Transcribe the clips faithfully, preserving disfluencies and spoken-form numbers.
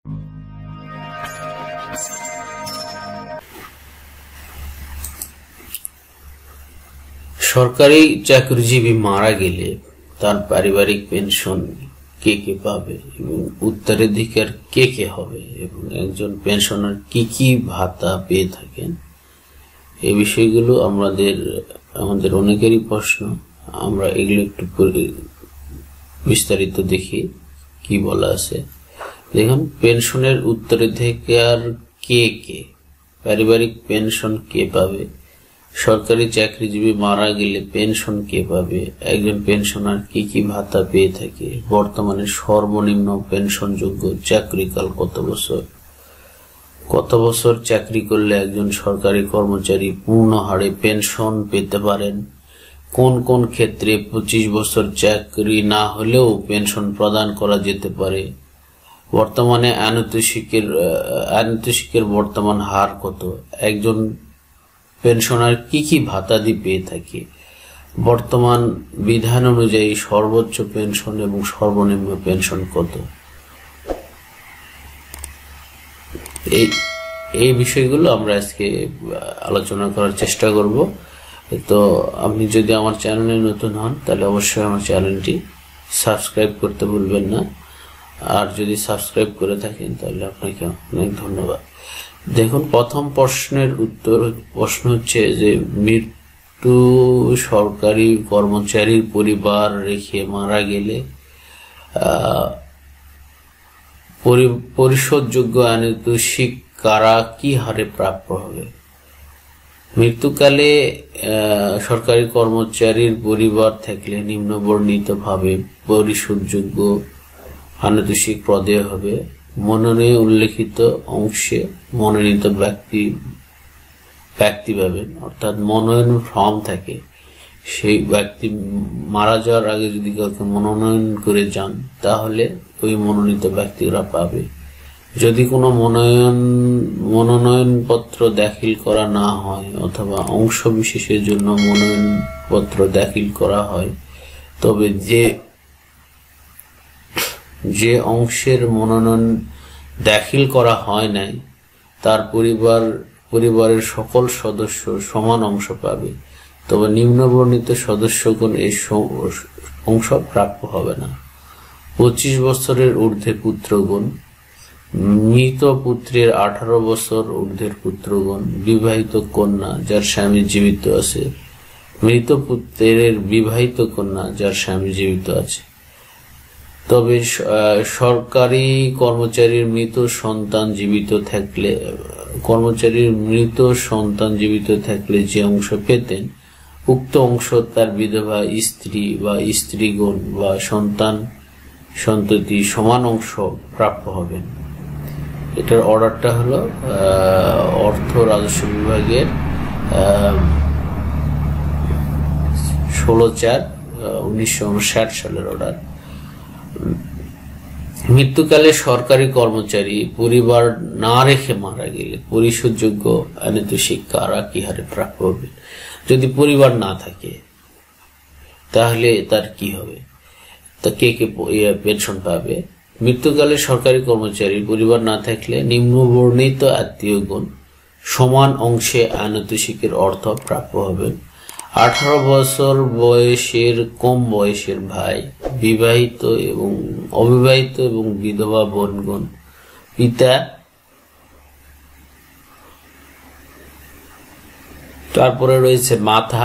সরকারি চাকরিজীবী মারা গেলে তার পারিবারিক পেনশন কে কে পাবে এবং উত্তরাধিকার কে কে হবে এবং একজন পেনশনার কি কি ভাতা পেয়ে থাকেন, এই বিষয়গুলো আমাদের আমাদের অনেকেরই প্রশ্ন। আমরা এগুলো একটু বিস্তারিত দেখি কি বলা আছে। দেখুন, পেনশনের উত্তরাধিকার কে কে, পারিবারিক পেনশন কে পাবে, সরকারি চাকরিজীবী মারা গেলে পেনশন কে পাবে, একজন পেনশনার কি কি ভাতা পেয়ে থাকে, বর্তমানে সর্বনিম্ন পেনশনযোগ্য চাকরিকাল কত বছর, কত বছর চাকরি করলে একজন সরকারি কর্মচারী পূর্ণ হারে পেনশন পেতে পারেন, কোন কোন ক্ষেত্রে পঁচিশ বছর চাকরি না হলেও পেনশন প্রদান করা যেতে পারে, বর্তমানে আনুতোষিকের আনুতোষিকের বর্তমান হার কত, একজন পেনশনার কি কি ভাতাদি পেয়ে থাকে, বর্তমান বিধান অনুযায়ী সর্বোচ্চ পেনশন এবং সর্বনিম্ন পেনশন কত, এই এই বিষয়গুলো আমরা আজকে আলোচনা করার চেষ্টা করব। তো আপনি যদি আমার চ্যানেলে নতুন হন তাহলে অবশ্যই আমার চ্যানেলটি সাবস্ক্রাইব করতে ভুলবেন না, আর যদি সাবস্ক্রাইব করে থাকেন তাহলে আপনাকে অনেক ধন্যবাদ। দেখুন, প্রথম প্রশ্নের উত্তর প্রশ্ন হচ্ছে যে মৃত্যু সরকারি কর্মচারীর পরিবার রেখে মারা গেলে পরিশোধযোগ্য আনুতোষিক কারা কি হারে প্রাপ্য হবে। মৃত্যুকালে সরকারি কর্মচারীর পরিবার থাকলে নিম্নবর্ণিত ভাবে পরিশোধযোগ্য আনুতোষিক প্রদেয় হবে। মনোনয়নে উল্লেখিত অংশে মনোনীত ব্যক্তি ব্যক্তি পাবেন, অর্থাৎ মনোনয়ন ফর্ম থাকে, সেই ব্যক্তি মারা যাওয়ার আগে যদি কাউকে মনোনয়ন করে যান তাহলে ওই মনোনীত ব্যক্তিরা পাবে। যদি কোনো মনোনয়ন মনোনয়ন পত্র দাখিল করা না হয় অথবা অংশ বিশেষের জন্য মনোনয়ন পত্র দাখিল করা হয়, তবে যে যে অংশের মনোনয়ন দাখিল করা হয় নাই তার পরিবার পরিবারের সকল সদস্য সমান অংশ পাবে, তবে নিম্নবর্ণিত সদস্যগণ এই অংশ প্রাপ্য হবে না। পঁচিশ বছরের ঊর্ধ্বে পুত্রগণ, মৃত পুত্রের আঠারো বছর ঊর্ধ্বের পুত্রগণ, বিবাহিত কন্যা যার স্বামী জীবিত আছে, মৃত পুত্রের বিবাহিত কন্যা যার স্বামী জীবিত আছে। তবে সরকারি কর্মচারীর মৃত সন্তান জীবিত থাকলে কর্মচারীর মৃত সন্তান জীবিত থাকলে যে অংশ পেতেন, উক্ত অংশ তার বিধবা স্ত্রী বা স্ত্রীগণ বা সন্তান সন্ততি সমান অংশ প্রাপ্য হবেন। এটার অর্ডারটা হলো অর্থ রাজস্ব বিভাগের ষোলো চার উনিশশো উনষাট সালের অর্ডার। মৃত্যুকালে সরকারি কর্মচারী পরিবার না রেখে মারা গেলে পরিশোধযোগ্য আনুতোষিক কারা কি হারে প্রাপ্য হবে। যদি পরিবার না থাকে তাহলে তার কি হবে, তা কে কে পেনশন পাবে। মৃত্যুকালে সরকারি কর্মচারী পরিবার না থাকলে নিম্নবর্ণিত আত্মীয়গণ সমান অংশে আনুতোষিকের অর্থ প্রাপ্য হবেন। আঠারো বছর বয়সের কম বয়সের ভাই, বিবাহিত এবং অবিবাহিত এবং বিধবা বোনগণ, পিতা, তারপরে রয়েছে মাথা,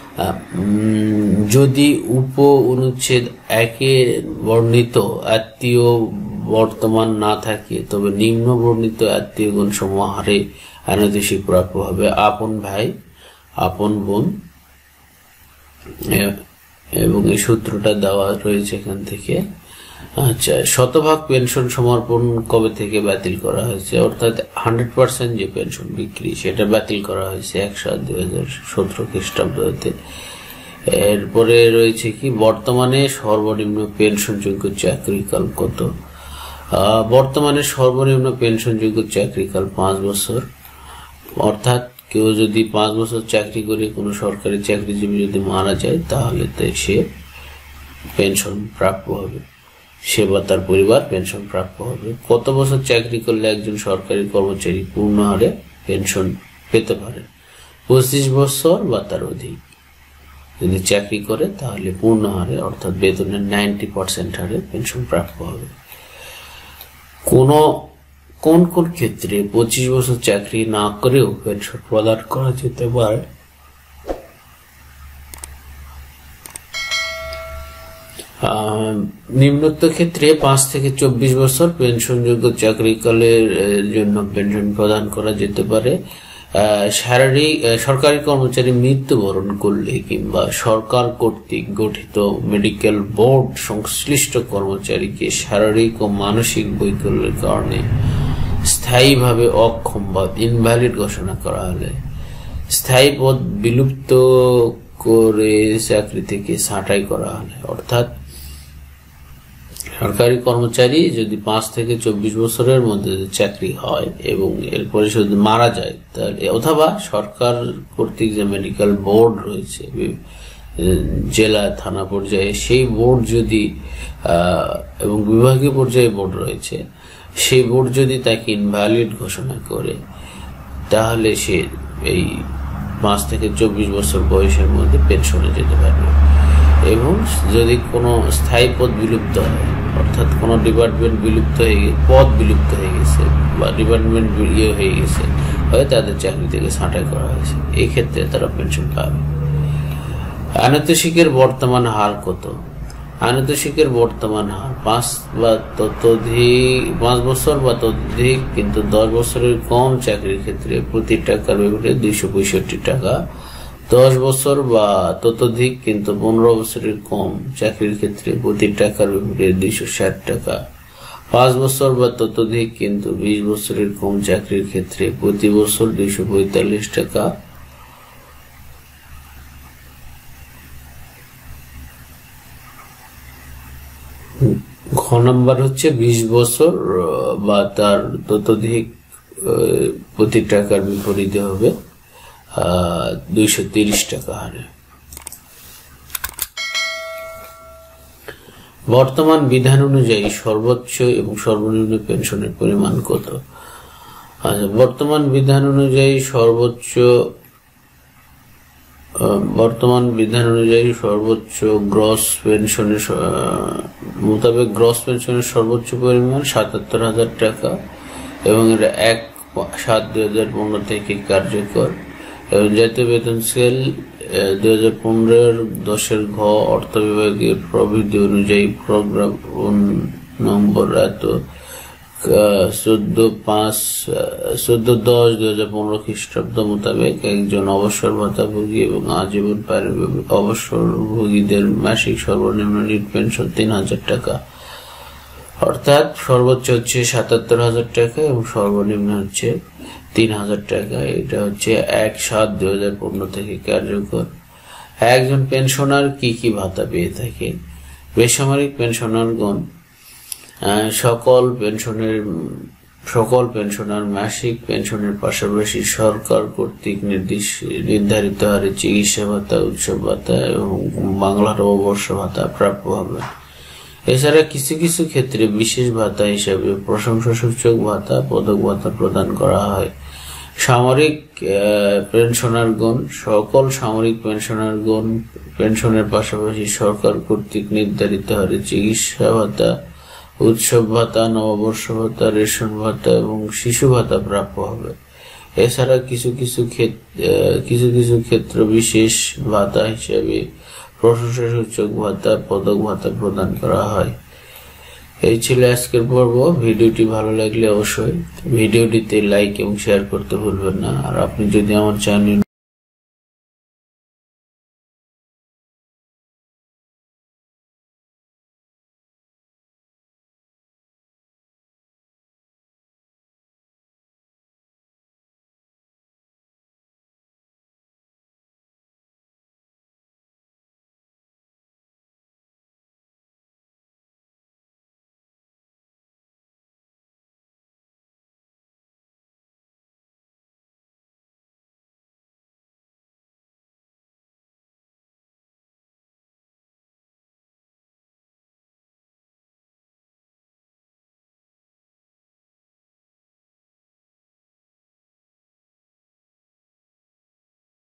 যদি উপ অনুচ্ছেদ একে বর্ণিত আত্মীয় বর্তমান না থাকে তবে নিম্ন বর্ণিত আত্মীয়গণ সমাহারে আনুতোষিক প্রাপ্য হবে। আপন ভাই, আপন বোন, এবং এই সূত্রটা দেওয়া রয়েছে এখান থেকে। আচ্ছা, শতভাগ পেনশন সমর্পণ কবে থেকে বাতিল করা হয়েছে, অর্থাৎ হান্ড্রেড পার্সেন্ট যে পেনশন বিক্রি সেটা বাতিল করা হয়েছে এক সাত দুই হাজার সতেরো খ্রিস্টাব্দতে। এরপরে রয়েছে কি, বর্তমানে সর্বনিম্ন পেনশনযোগ্য চাকরিকাল কত। বর্তমানে সর্বনিম্ন পেনশনযোগ্য চাকরিকাল পাঁচ বছর, অর্থাৎ কেউ যদি পাঁচ বছর চাকরি করে কোনো সরকারি চাকরিজীবী যদি মারা যায় তাহলে সে পেনশন প্রাপ্য হবে। সে বা তার পরিবার পেনশন প্রাপ্য হবে। কত বছর চাকরি করলে একজন সরকারি কর্মচারী পূর্ণ হারে পেনশন পেতে পারে? পঁচিশ বছর বা তার অধিক যদি চাকরি করে তাহলে পূর্ণ হারে অর্থাৎ বেতনের নাইনটি পার্সেন্ট হারে পেনশন প্রাপ্য হবে। কোন কোন কোন ক্ষেত্রে পঁচিশ বছর চাকরি না করেও পেনশন প্রদান করা যেতে পারে? নিম্নোক্ত ক্ষেত্রে পাঁচ থেকে চব্বিশ বছর পেনশনযোগ্য চাকরিকালের জন্য পেনশন প্রদান করা যেতে পারে। শারীরিক সরকারি কর্মচারী মৃত্যুবরণ করলে কিংবা সরকার কর্তৃক গঠিত মেডিকেল বোর্ড সংশ্লিষ্ট কর্মচারীকে শারীরিক ও মানসিক বৈকল্যের কারণে স্থায়ীভাবে অক্ষম বা ইনভ্যালিড ঘোষণা করা হলে স্থায়ী পদ বিলুপ্ত করে চাকরি থেকে ছাঁটাই করা হলে, অর্থাৎ সরকারি কর্মচারী যদি পাঁচ থেকে চব্বিশ বছরের মধ্যে চাকরি হয় এবং এরপরে যদি মারা যায় তাহলে, অথবা সরকার কর্তৃক যে মেডিকেল বোর্ড রয়েছে জেলা থানা পর্যায়ে সেই বোর্ড যদি এবং বিভাগীয় পর্যায়ে বোর্ড রয়েছে সেই বোর্ড যদি তাকে ইনভ্যালিড ঘোষণা করে তাহলে সে এই পাঁচ থেকে চব্বিশ বছর বয়সের মধ্যে পেনশনে যেতে পারবে। এবং যদি কোনো স্থায়ী পদ বিলুপ্ত হয়, অর্থাৎ কোনো ডিপার্টমেন্ট বিলুপ্ত হয়ে গেছে, পদ বিলুপ্ত হয়ে গেছে বা ডিপার্টমেন্ট ইয়ে হয়ে গেছে, হয় তাদের চাকরি থেকে ছাঁটাই করা হয়েছে, এই ক্ষেত্রে তারা পেনশন পাবে। আনতোষিকের বর্তমান হার কত? আনতোষিকের বর্তমান হার পাঁচ বা ততোধিক পাঁচ বছর বা ততোধিক কিন্তু দশ বছরের কম চাকরির ক্ষেত্রে প্রতি টাকার বিপরীতে দুইশো পঁয়ষট্টি টাকা, দশ বছর বা ততোধিক কিন্তু পনেরো বছরের কম চাকরির ক্ষেত্রে প্রতি টাকার বিপরীতে দুইশো ষাট টাকা, পাঁচ বছর বা ততোধিক কিন্তু বিশ বছরের কম চাকরির ক্ষেত্রে প্রতি বছর দুইশো পঁয়তাল্লিশ টাকা, ঘ নম্বর হচ্ছে বিশ বছর বা তার ততোধিক প্রতি টাকার বিপরীতে হবে দুইশো তিরিশ টাকা হারে। বর্তমান বিধান অনুযায়ী সর্বোচ্চ এবং সর্বনিম্ন পেনশনের পরিমাণ কত? আচ্ছা, বর্তমান বিধান অনুযায়ী সর্বোচ্চ বর্তমান বিধান অনুযায়ী সর্বোচ্চ গ্রস পেনশনের মোতাবেক গ্রস পেনশনের সর্বোচ্চ পরিমাণ সাতাত্তর হাজার টাকা এবং এটা এক সাত দুই হাজার পনেরো থেকে কার্যকর। এবং জাতীয় বেতন স্কেল দুই হাজার পনেরোর দশের ঘ অর্থ বিভাগের প্রবৃদ্ধি অনুযায়ী প্রোগ্রাম নম্বর এত চোদ্দ পাঁচ চোদ্দ দশ দুই হাজার পনেরো খ্রিস্টাব্দ মোতাবেক একজন অবসর ভাতাভোগী এবং আজীবন অবসরভোগীদের মাসিক সর্বনিম্ন নিট পেনশন তিন হাজার টাকা, অর্থাৎ সর্বোচ্চ হচ্ছে সাতাত্তর হাজার টাকা এবং সর্বনিম্ন হচ্ছে তিন হাজার টাকা। এটা হচ্ছে এক সাত দুই হাজার পনেরো থেকে কার্যকর। একজন পেনশনার কি কি ভাতা পেয়ে থাকে? বেসামরিক পেনশনারগণ সকল পেনশনের সকল পেনশনার মাসিক পেনশনের পাশাপাশি সরকার কর্তৃক নির্ধারিত হারে চিকিৎসা ভাতা, উৎসব ভাতা এবং বাংলার অবসর ভাতা প্রাপ্য হবে। এছাড়া কিছু কিছু ক্ষেত্রে বিশেষ ভাতা হিসাবে প্রশংসাসূচক ভাতা, পদক ভাতা প্রদান করা হয়। সামরিক পেনশনারগণ সকল সামরিক পেনশনারগণ পেনশনের পাশাপাশি সরকার কর্তৃক নির্ধারিত হারে চিকিৎসা ভাতা, উৎসব ভাতা, নববর্ষ ভাতা, রেশন ভাতা এবং শিশু ভাতা প্রাপ্য হবে। এছাড়া কিছু কিছু ক্ষেত্রে কিছু কিছু ক্ষেত্র বিশেষ ভাতা হিসেবে প্রশংসাসূচক ভাতা, পদক ভাতা প্রদান করা হয়। এই ছিল আজকের পর্ব। ভিডিওটি ভালো লাগলে অবশ্যই ভিডিওটিতে লাইক এবং শেয়ার করতে ভুলবেন না। আর আপনি যদি আমার চ্যানেল